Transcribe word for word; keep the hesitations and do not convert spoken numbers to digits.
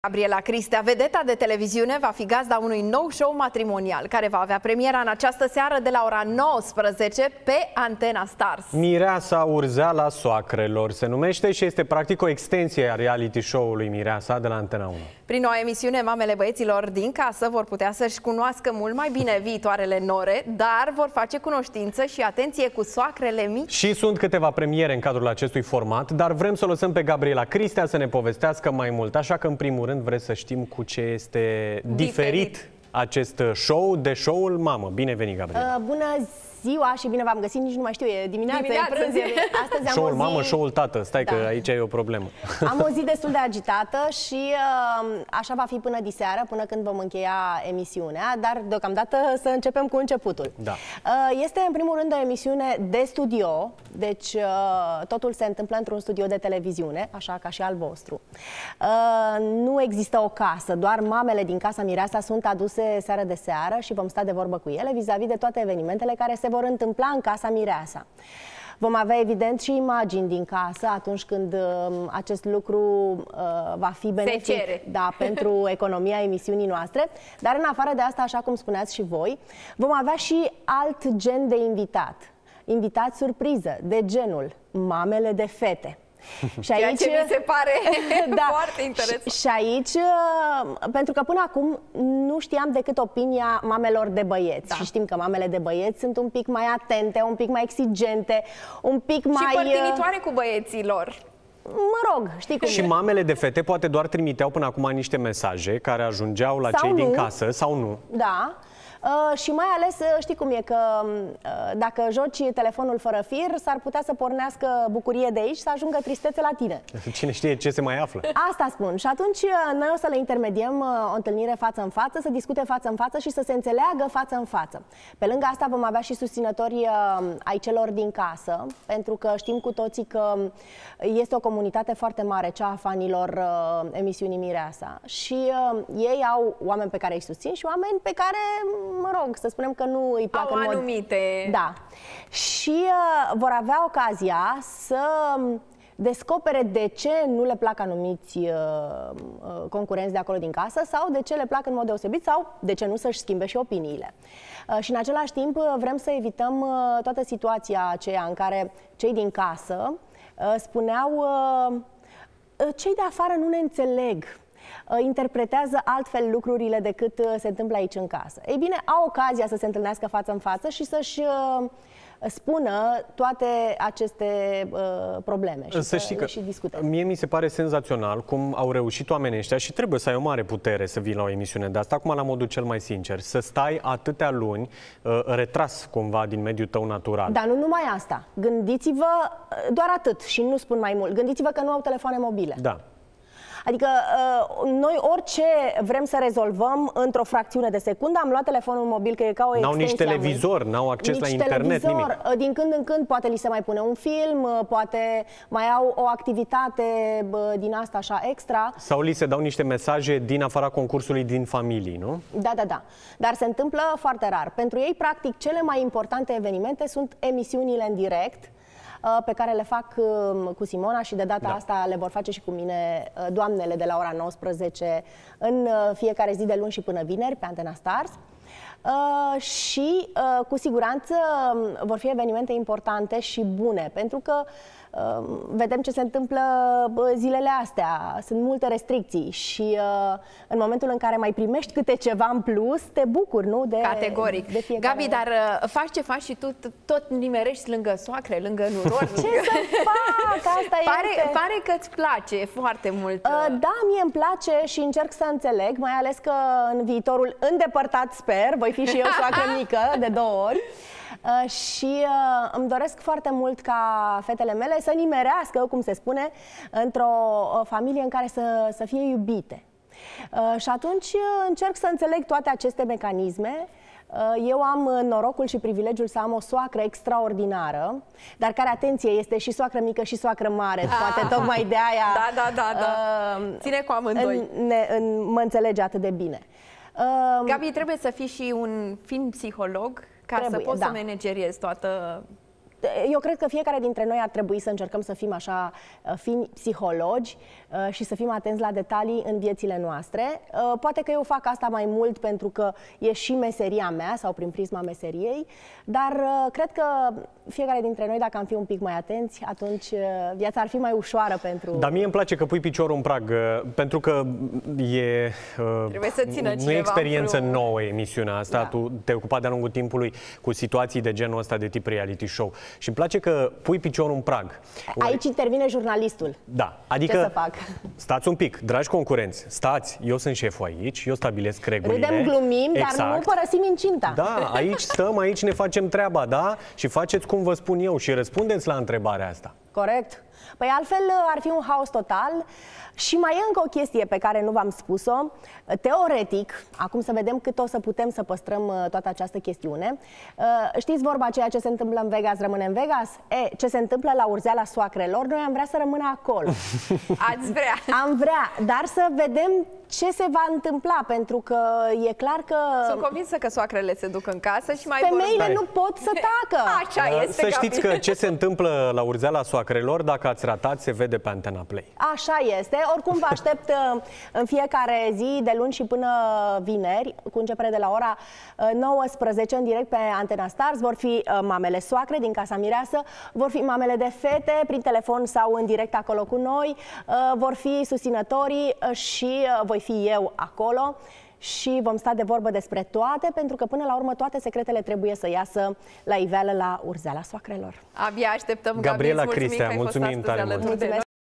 Gabriela Cristea, vedeta de televiziune, va fi gazda unui nou show matrimonial care va avea premiera în această seară de la ora nouăsprezece pe Antena Stars. Mireasa Urzeala soacrelor se numește și este practic o extensie a reality show-ului Mireasa de la Antena unu. Prin noua emisiune, mamele băieților din casă vor putea să-și cunoască mult mai bine viitoarele nore, dar vor face cunoștință și atenție cu soacrele mici. Și sunt câteva premiere în cadrul acestui format, dar vrem să o lăsăm pe Gabriela Cristea să ne povestească mai mult, așa că în primul rând vreți să știm cu ce este diferit, diferit acest show de show-ul Mamă. Bine venit, Gabriela! Uh, bună ziua și bine v-am găsit, nici nu mai știu, e dimineața, dimineața. e prânz, e... Astăzi am show-ul o zi... Mamă, show-ul Tată, stai da. că aici e o problemă. Am o zi destul de agitată și uh, așa va fi până diseară, până când vom încheia emisiunea, dar deocamdată să începem cu începutul. Da. Uh, este în primul rând o emisiune de studio, deci uh, totul se întâmplă într-un studio de televiziune, așa ca și al vostru. Uh, nu există o casă, doar mamele din casa Mireasa sunt aduse seară de seară și vom sta de vorbă cu ele vis-a-vis de toate evenimentele care se vor întâmpla în casa Mireasa. Vom avea evident și imagini din casă atunci când uh, acest lucru uh, va fi benefic da, pentru economia emisiunii noastre. Dar în afară de asta, așa cum spuneați și voi, vom avea și alt gen de invitat. Invitați surpriză, de genul mamele de fete. Și aici, ceea ce mi se pare da, foarte interesant. Și, și aici, pentru că până acum nu știam decât opinia mamelor de băieți. Da. Și știm că mamele de băieți sunt un pic mai atente, un pic mai exigente, un pic mai... Și părtinitoare cu băieții lor. Mă rog, știi cum Și e. mamele de fete poate doar trimiteau până acum niște mesaje care ajungeau la sau cei nu. din casă sau nu. Da. Uh, și mai ales, știi cum e, că uh, dacă joci telefonul fără fir, s-ar putea să pornească bucurie de aici, să ajungă tristețe la tine. Cine știe ce se mai află. Asta spun. Și atunci noi o să le intermediem uh, o întâlnire față în față, să discute față în față și să se înțeleagă față în față. Pe lângă asta vom avea și susținători uh, ai celor din casă, pentru că știm cu toții că este o comunitate foarte mare, cea a fanilor uh, emisiunii Mireasa. Și uh, ei au oameni pe care îi susțin și oameni pe care... mă rog, să spunem că nu îi plac au în mod... anumite... Da. Și uh, vor avea ocazia să descopere de ce nu le plac anumiți uh, uh, concurenți de acolo din casă sau de ce le plac în mod deosebit sau de ce nu să-și schimbe și opiniile. Uh, și în același timp uh, vrem să evităm uh, toată situația aceea în care cei din casă uh, spuneau uh, cei de afară nu ne înțeleg, interpretează altfel lucrurile decât se întâmplă aici în casă. Ei bine, au ocazia să se întâlnească față în față și să-și spună toate aceste uh, probleme și să, să știi că și discute. Mie mi se pare senzațional cum au reușit oamenii ăștia și trebuie să ai o mare putere să vii la o emisiune de asta, acum la modul cel mai sincer, să stai atâtea luni uh, retras cumva din mediul tău natural. Dar nu numai asta. Gândiți-vă doar atât și nu spun mai mult. Gândiți-vă că nu au telefoane mobile. Da. Adică noi orice vrem să rezolvăm într-o fracțiune de secundă, am luat telefonul mobil, că e ca o extensie. N-au nici televizor, n-au acces nici la internet, televizor. Nimic. Din când în când poate li se mai pune un film, poate mai au o activitate din asta așa extra. Sau li se dau niște mesaje din afara concursului din familii, nu? Da, da, da. Dar se întâmplă foarte rar. Pentru ei, practic, cele mai importante evenimente sunt emisiunile în direct, pe care le fac cu Simona și de data da. asta le vor face și cu mine doamnele de la ora nouăsprezece în fiecare zi de luni și până vineri pe Antena Stars. Uh, și uh, cu siguranță vor fi evenimente importante și bune, pentru că uh, vedem ce se întâmplă zilele astea. Sunt multe restricții și uh, în momentul în care mai primești câte ceva în plus, te bucuri, nu? De, Categoric. De fiecare... Gabi, dar uh, faci ce faci și tu tot nimerești lângă soacre, lângă nurori. Ce lângă... să fac? Asta pare, este. Pare că îți place foarte mult. Uh... Uh, da, mie îmi place și încerc să înțeleg, mai ales că în viitorul îndepărtat, sper, voi fi și eu soacră mică de două ori. Uh, și uh, îmi doresc foarte mult ca fetele mele să nimerească, cum se spune, într-o uh, familie în care să, să fie iubite. Uh, și atunci uh, încerc să înțeleg toate aceste mecanisme. Uh, eu am norocul și privilegiul să am o soacră extraordinară, dar care, atenție, este și soacră mică și soacră mare. Ah, poate tocmai de aia da, da, da, da. Uh, ține cu amândoi. În, ne, în, mă înțelege atât de bine. Uh, Gabi, trebuie să fii și un fin psiholog ca trebuie, să poți da. să manageriezi toată Eu cred că fiecare dintre noi ar trebui să încercăm să fim așa fini psihologi și să fim atenți la detalii în viețile noastre. Poate că eu fac asta mai mult pentru că e și meseria mea sau prin prisma meseriei, dar cred că fiecare dintre noi, dacă am fi un pic mai atenți, atunci viața ar fi mai ușoară pentru... Dar mie îmi place că pui piciorul în prag, pentru că e... Trebuie să țină nu e experiență vreun... nouă emisiunea asta, da. Tu te-ai ocupat de-a lungul timpului cu situații de genul ăsta de tip reality show. Și îmi place că pui piciorul în prag. Aici intervine jurnalistul. Da, adică ce să fac? Stați un pic, dragi concurenți, stați, eu sunt șeful aici, eu stabilesc regulile. Râdem, glumim, exact. Dar nu părăsim incinta. Da, aici stăm, aici ne facem treaba, da? Și faceți cum vă spun eu și răspundeți la întrebarea asta. Corect. Păi altfel ar fi un haos total. Și mai e încă o chestie pe care nu v-am spus-o. Teoretic, acum să vedem cât o să putem să păstrăm toată această chestiune. Știți vorba aceea, ce se întâmplă în Vegas rămâne în Vegas? E, ce se întâmplă la urzeala soacrelor, noi am vrea să rămână acolo. Ați vrea. Am vrea, dar să vedem ce se va întâmpla, pentru că e clar că... Sunt convinsă că soacrele se duc în casă și mai femeile vor... nu pot să tacă. Așa este. Să știți că ce se întâmplă la urzeala soacrelor, dacă ați ratat, se vede pe Antena Play. Așa este. Oricum vă aștept în fiecare zi, de luni și până vineri, cu începere de la ora nouăsprezece, în direct pe Antena Stars. Vor fi mamele soacre din Casa Mireasă, vor fi mamele de fete prin telefon sau în direct acolo cu noi, vor fi susținătorii și voi fi eu acolo și vom sta de vorbă despre toate, pentru că până la urmă toate secretele trebuie să iasă la iveală la urzeala soacrelor. Abia așteptăm, Gabriela Gabi, Cristea, mulțumim tare mult.